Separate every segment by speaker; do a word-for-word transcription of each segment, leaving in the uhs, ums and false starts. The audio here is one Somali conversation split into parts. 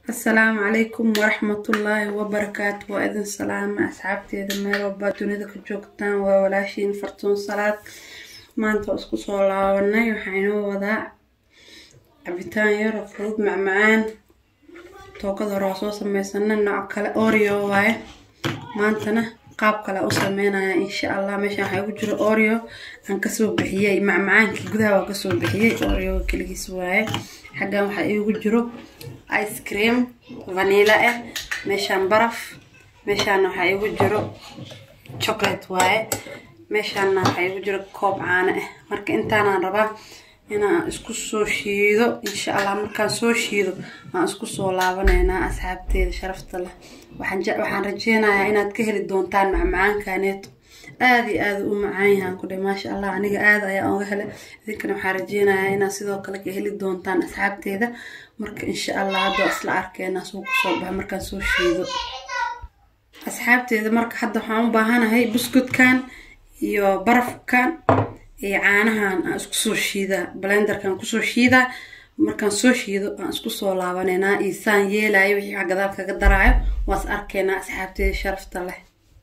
Speaker 1: السلام عليكم ورحمة الله وبركاته. وإذن سلام أصحابتي إذا ما ربا دونيدا كجوجتان وولاشين فرتون صلاة ما أنت أسكو صلاة وناي وحينو وضع عبيتان يرو فروض مع معان توقد الرسول سميسنا نوع كلا أوريو واي ما أنتنا قاب كلا أسمينا إن شاء الله مشان حيوجر أوريو أنكسو بحيي مع معان كجذا وكسو بحيي أوريو كل جسواي حاجة وحيوجرو آيس كريم فانيلا إيه مشان برف مشان وحيوجرو شوكولات واي مشان وحيوجرو كوب عانة إيه مرك إنتنا ربا هنا اسكو سو شيدو ان شاء الله markaan soo shiido aan isku soo laabanayna asxaabteeda sharafta leh waxaan waxaan rajeenayaa inaad ka heli doontaan macmacaankaaneeto aad iyo aad u macaan yahay ku dhay maasha Allah aniga aad ayaa uga helay idinkana waxaan rajeenayaa inaad sidoo kale ka heli doontaan asxaabteeda marka insha Allah hadda isla arkeena soo ku soo bax markaan soo shiido asxaabteeda marka hadda waxaan u baahanahay buskudkan iyo barafkan ee caanahan aan isku soo shiida blenderkan ku soo shiida markaan soo shiido aan isku soo laabanayna isaan yeelaayo wixii xagadaal kaga daraayo waas arkeena asxaabteeda sharafta leh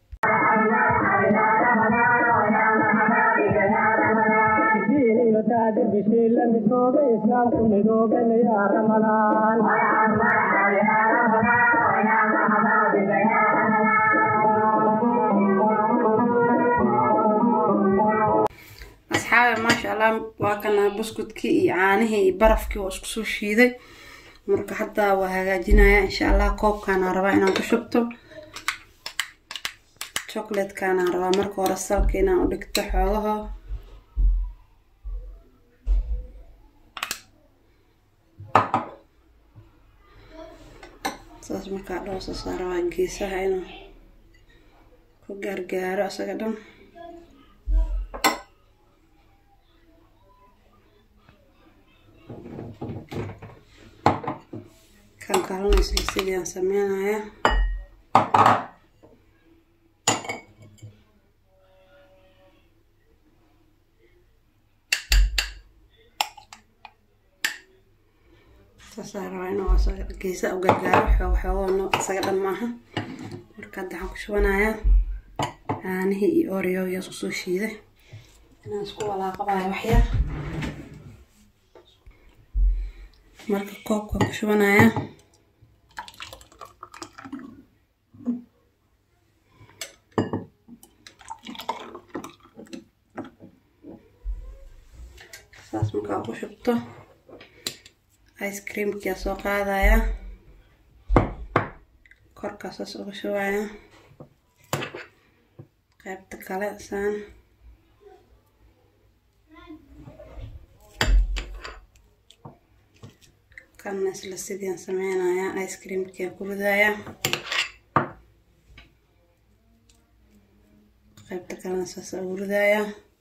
Speaker 1: أصحابي ما شاء الله وكنا بسكوتكي يعانيه برفكي واسكسو شيدي مركا حتى وهاجينا إن شاء الله كوب كان ربعنا كشبته شوكولات كان ربع مركا ورسل كينا ودكت حوالها صاص مركا دوسة صار واجيسة هنا كوجرجارة أسقدم كان كارون سلسلة سمينا يا صار وينو أصلا كيسة أو جرجار حو حو إنه أصلا معها مركز دحين كشوفنا يا أنا هي أوريو يسوسو شيء أنا أسكو على قبعة وحيا مركز كوب كشوفنا يا saas markaa ku shubto ice creamka soo qaadaya korka saas uga shubaya qaybta kale saan kan isla sidii sameynaya ice creamka ku ridaya qaybta kale saas ugu ridaya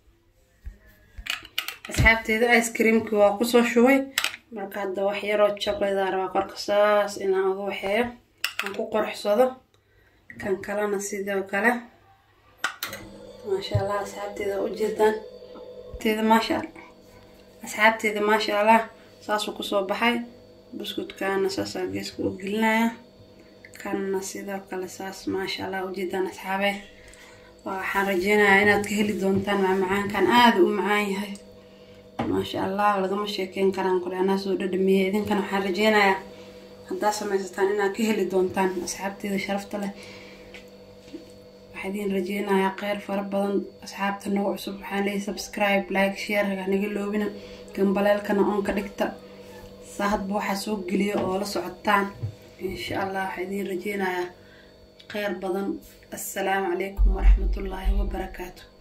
Speaker 1: asxaabteeda ice creamka waa ku soo shubay marka hadda wax yar oo chocolate ah waa korka saas inaan ugu waxeeyo aan ku qorxsado kan kalena sidoo kale ma sha Allah asxaabteeda u jeedaan teeda ma sha Allah asxaabteeda ma sha Allah saas ku soo baxay buskudkaana saas geeska u gelinaya kana sidoo kale saas ma sha Allah u jeedaan asxaabe waxaan rajeenayaa inaad ka heli doontaan macmacaankan aad u macaan yahay ما شاء الله لقما شيكين كلام كل الناس ودمية إذن كانوا حرجينا يا هداسة ما يستانينا كهلي دونتان أصحابتي إذا شرفت له وحدين رجينا يا خير فربنا أصحابتي النوع سبحان الله سبسكرايب لايك شير يعني قلوا بنا كم بلال كنا أون كدكتا صاحب بوحة سوق قليو ولا صعدتان إن شاء الله وحدين رجينا يا خير بدن السلام عليكم ورحمة الله وبركاته.